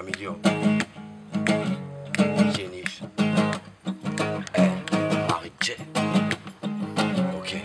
Camillo, Yenish, Marie J. Ok.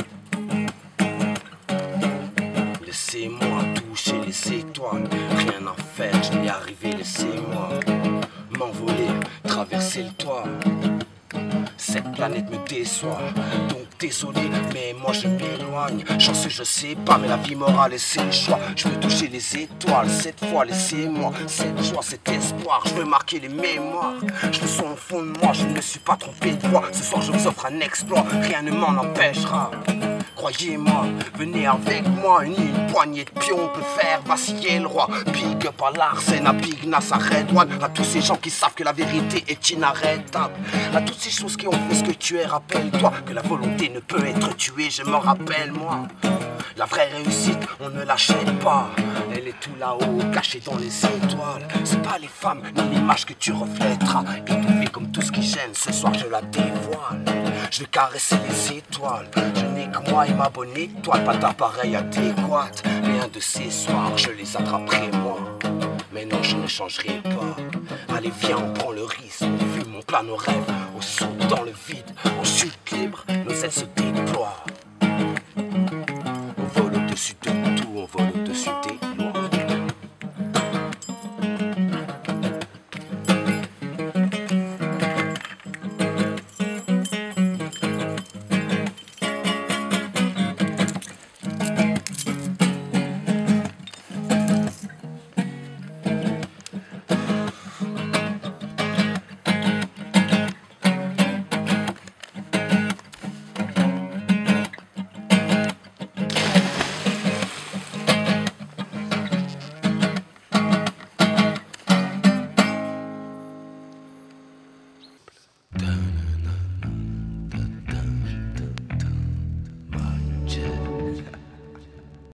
Laissez-moi toucher les étoiles, rien à faire, je vais y arriver, laissez-moi m'envoler, traverser le toit. Cette planète me déçoit, donc désolé, mais moi je m'éloigne. Chanceux je sais pas, mais la vie m'aura laissé le choix. Je veux toucher les étoiles, cette fois laissez-moi cette joie, cet espoir, je veux marquer les mémoires. Je le sens au fond de moi, je ne me suis pas trompé de voix. Ce soir je vous offre un exploit, rien ne m'en empêchera. Croyez-moi, venez avec moi, une poignée de pions peut faire vaciller le roi. Big up à Larsen, à Big Nas, à Red One, à tous ces gens qui savent que la vérité est inarrêtable. À toutes ces choses qui ont fait ce que tu es, rappelle-toi que la volonté ne peut être tuée, je m'en rappelle moi. La vraie réussite, on ne l'achète pas. Elle est tout là-haut, cachée dans les étoiles. C'est pas les femmes, ni l'image que tu reflèteras. Étouffée comme tout ce qui gêne, ce soir je la dévoile. Je vais caresser les étoiles. Je n'ai que moi et ma bonne étoile. Pas d'appareil adéquat. Mais un de ces soirs, je les attraperai moi. Mais non, je ne changerai pas. Allez, viens, on prend le risque. On fume, on plane nos rêves. On saute dans le vide, on chute libre. Nos ailes se déploient.